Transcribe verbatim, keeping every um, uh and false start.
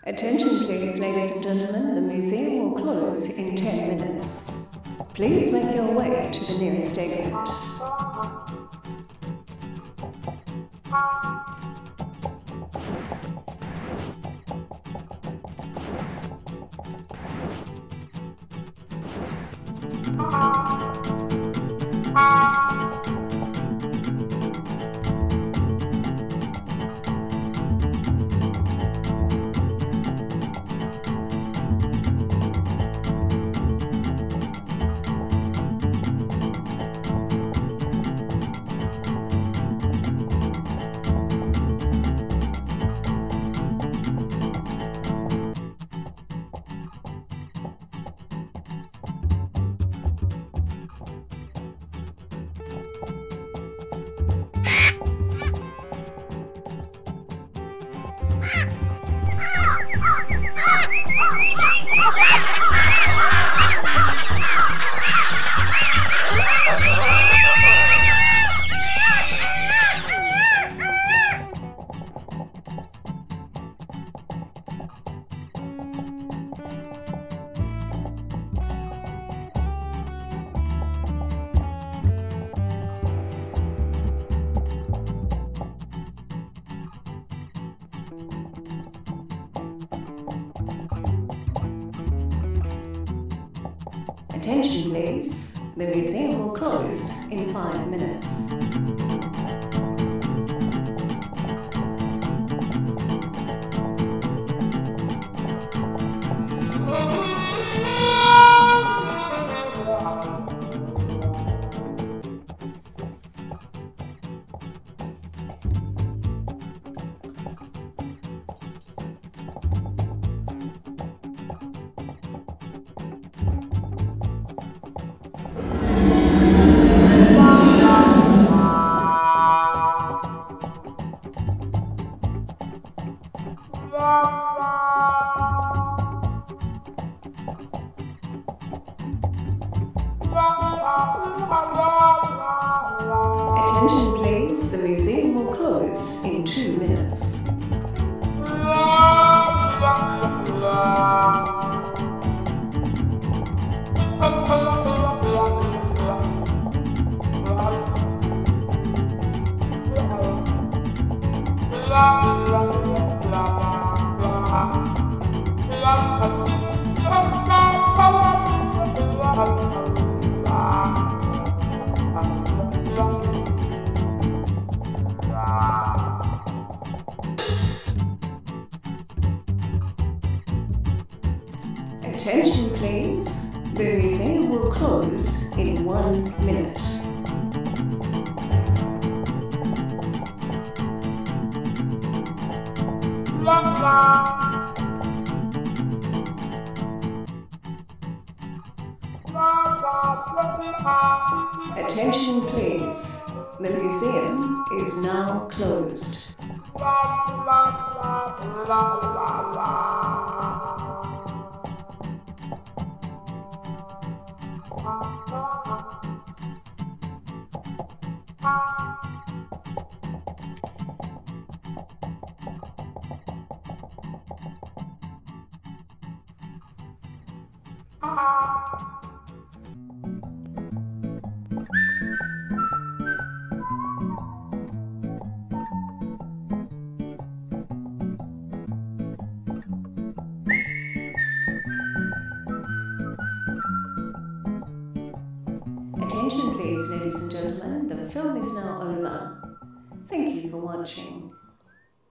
Attention please, ladies and gentlemen, the museum will close in ten minutes. Please make your way to the nearest exit. Attention please, the museum will close in five minutes. Attention please, the museum will close in two minutes. Attention please, the museum will close in one minute. Attention please, the museum is now closed. Attention please, ladies and gentlemen, the film is now over. Thank you for watching.